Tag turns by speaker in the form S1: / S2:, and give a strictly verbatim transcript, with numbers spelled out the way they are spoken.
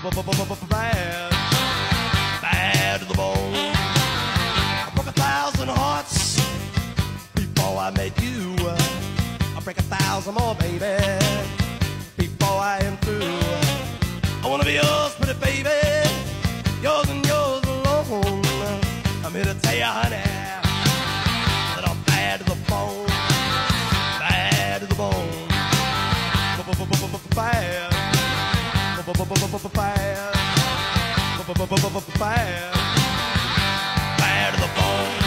S1: bad, bad to the bone. I broke a thousand hearts before I met you. I break a thousand more, baby, before I am through. I wanna be yours, pretty baby, yours and yours alone. I'm here to tell you, honey, that I'm bad to the bone, bad to the bone, bad, bad, bad, bad to the bone.